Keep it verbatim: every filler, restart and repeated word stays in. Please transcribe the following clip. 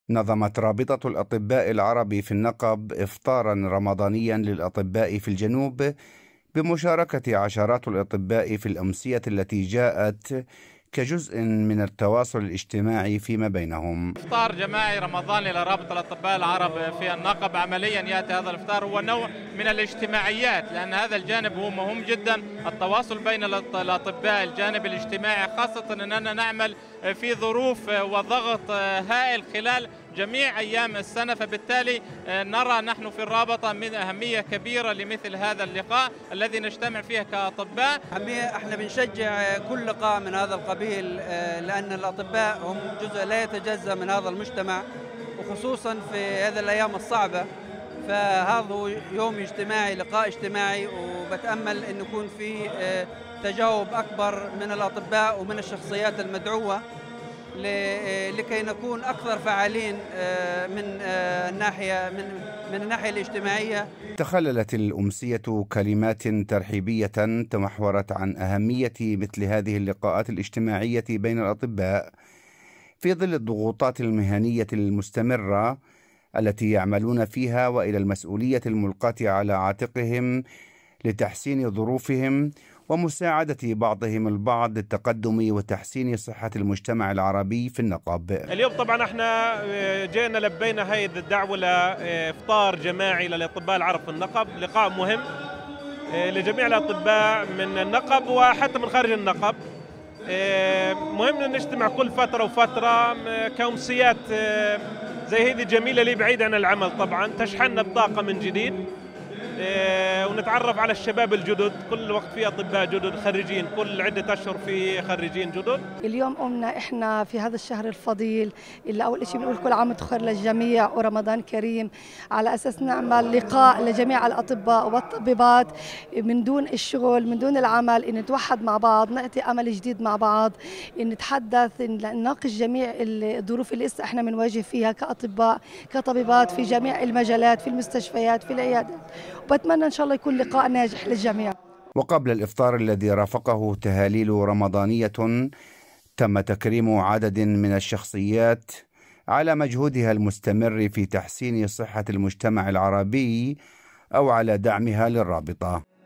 نظمت رابطة الأطباء العرب في النقب إفطارا رمضانيا للأطباء في الجنوب بمشاركة عشرات الأطباء في الأمسية التي جاءت كجزء من التواصل الاجتماعي فيما بينهم. إفطار جماعي رمضاني لرابطة الأطباء العرب في النقب. عمليا يأتي هذا الإفطار هو نوع من الاجتماعيات، لأن هذا الجانب هو مهم جدا، التواصل بين الأطباء، الجانب الاجتماعي، خاصة أننا نعمل في ظروف وضغط هائل خلال جميع أيام السنة، فبالتالي نرى نحن في الرابطة من أهمية كبيرة لمثل هذا اللقاء الذي نجتمع فيه كأطباء. احنا بنشجع كل لقاء من هذا القبيل، لأن الأطباء هم جزء لا يتجزأ من هذا المجتمع، وخصوصا في هذه الأيام الصعبة، فهذا يوم اجتماعي، لقاء اجتماعي، وبتأمل أن يكون في تجاوب أكبر من الأطباء ومن الشخصيات المدعوة لكي نكون أكثر فعالين من الناحية من من الناحية الاجتماعية. تخللت الأمسية كلمات ترحيبية تمحورت عن أهمية مثل هذه اللقاءات الاجتماعية بين الأطباء في ظل الضغوطات المهنية المستمرة التي يعملون فيها، وإلى المسؤولية الملقاة على عاتقهم لتحسين ظروفهم ومساعدة بعضهم البعض للتقدم وتحسين صحة المجتمع العربي في النقب. اليوم طبعا احنا جينا لبينا هذه الدعوة لإفطار جماعي للأطباء العرب في النقب، لقاء مهم لجميع الأطباء من النقب وحتى من خارج النقب. مهم أن نجتمع كل فترة وفترة كأمسيات زي هذه جميلة لي بعيد عن العمل، طبعا تشحننا بطاقة من جديد ونتعرف على الشباب الجدد. كل وقت في أطباء جدد خريجين، كل عدة أشهر في خريجين جدد. اليوم قمنا إحنا في هذا الشهر الفضيل اللي أول شيء بنقول كل عام وأنتم بخير للجميع ورمضان كريم، على أساس نعمل لقاء لجميع الأطباء والطبيبات من دون الشغل، من دون العمل، إن نتوحد مع بعض، نعطي أمل جديد مع بعض، إن نتحدث، إن نناقش جميع الظروف اللي لسه إحنا بنواجه فيها كأطباء كطبيبات في جميع المجالات، في المستشفيات، في العيادات، وبتمنى إن شاء الله يكون لقاء ناجح للجميع. وقبل الإفطار الذي رافقه تهاليل رمضانية، تم تكريم عدد من الشخصيات على مجهودها المستمر في تحسين صحة المجتمع العربي أو على دعمها للرابطة.